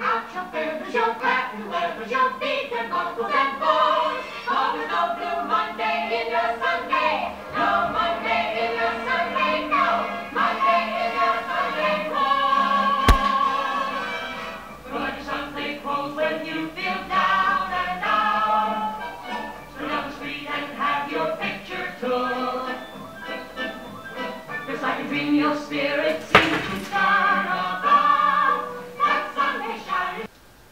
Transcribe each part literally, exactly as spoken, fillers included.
out your feathers, your patent leathers, your beaten buckles and bows. For there's no blue Monday in your Sunday, no Monday in your Sunday, no Monday in your Sunday clothes. Put on your Sunday clothes when you feel down and out. Turn down the street and have your picture took. Just like a dream, your spirit seems to turn about. That Sunday shine.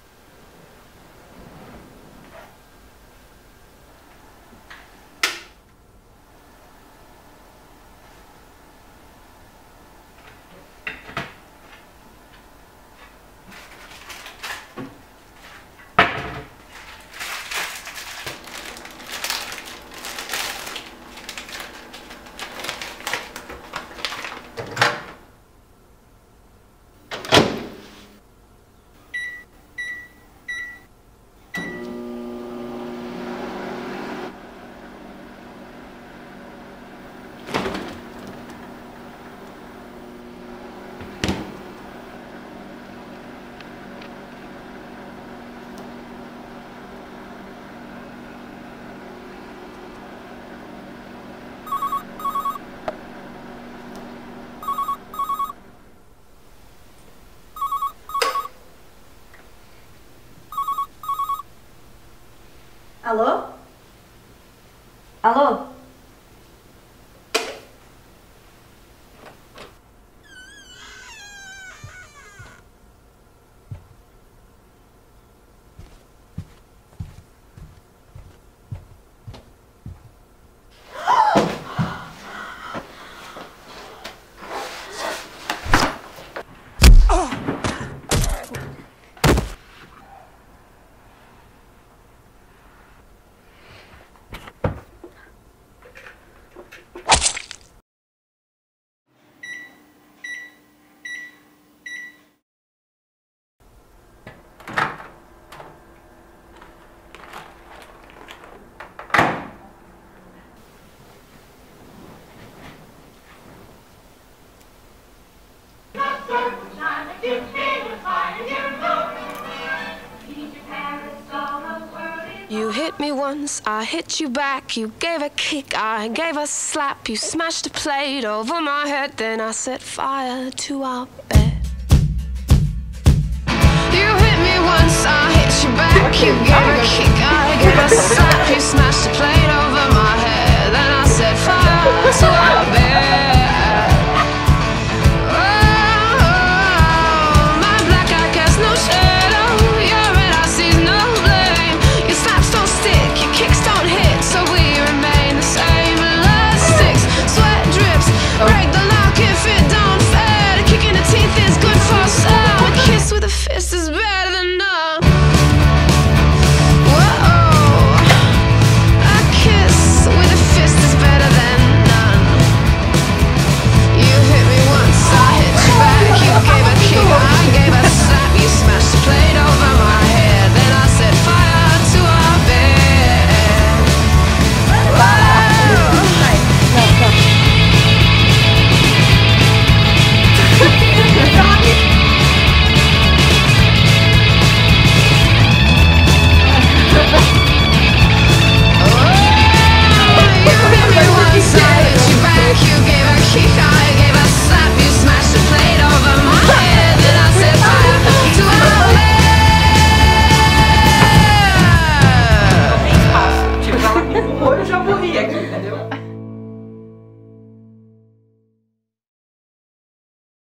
Alô? Alô? You hit me once, I hit you back. You gave a kick, I gave a slap. You smashed a plate over my head, then I set fire to our bed. You hit me once, I hit you back. You gave a kick, I gave a slap. You smashed a plate over my head, then I set fire to our bed.